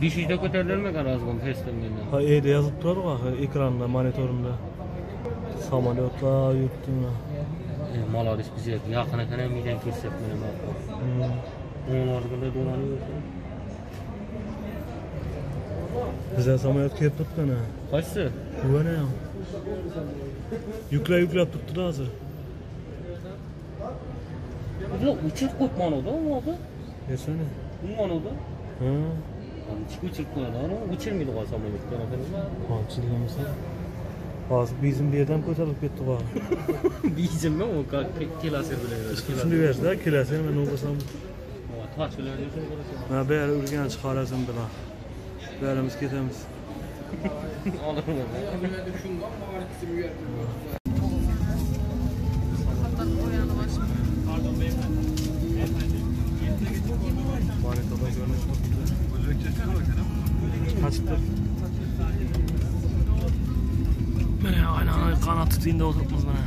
Düşüşte ko'tarilmagan azgın festimden. Ha evde yazıp durar bak ekranda, monitöründe. Samolyotlar yurtduna. Malariş bize yakın ekene miden kesip benim aklıma. Onlar da dolanıyorsun. Bize samolyot kep tutkan ha. Kaçtı? Bu ne ya? Yükleyip tuttu da hazır. Bu uçuk kopmanoda mı abi? Yesene. Ummanoda. Ha. Uçuk koydu ama uçurmaydı o samolyot. Ha çılgınmışsın. Bazı bizim bir yerden koyalım gitti var. Bizim mi o kilasır bile. Şimdi verdi kilasır ben o basam. O taç bile diyorsun. Ha böyle ürgen çıkarasın bela. Böylemiz gidemiz. Olur mu? Manitada görünüş çok güzel. Kaçtır? Bana aynen kanat tutuyunda oturtmaz bana.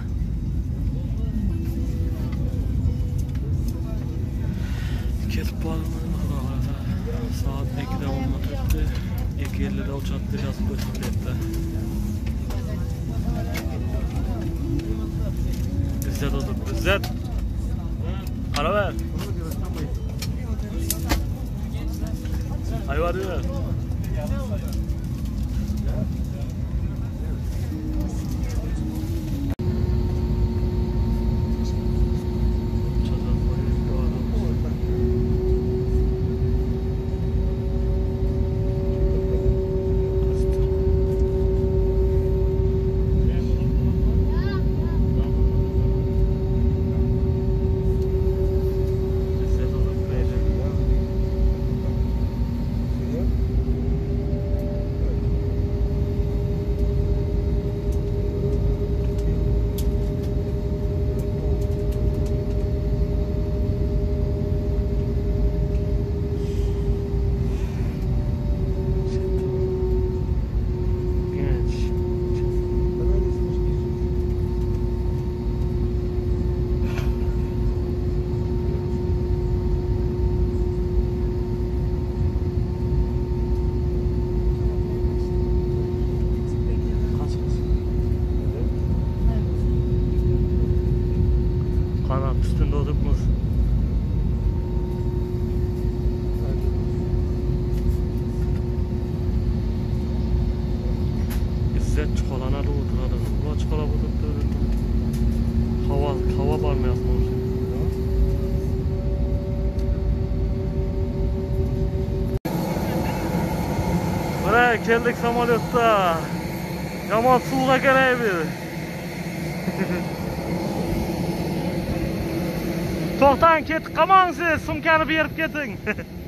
Kesip bağlamadım arkadaşlar. Saat 2'de olmadı. 2.50'de uçakta yazıp götürüldü. İzzet oturdu. İzzet! Ara ver! Ay var ya. Kanat üstünde oturmuş. İzzet çikolana da oturdu. Bu çikolata oturdu. Hava barmayasın. Buraya geldik samolyotta. Yaman suğa gelebilir. To'xtang, ketib qolmang siz, sumkani berib keting.